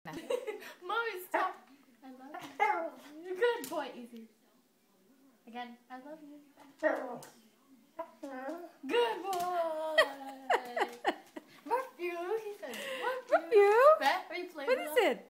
Mommy, stop. I love you. Good boy, easy. Again, I love you.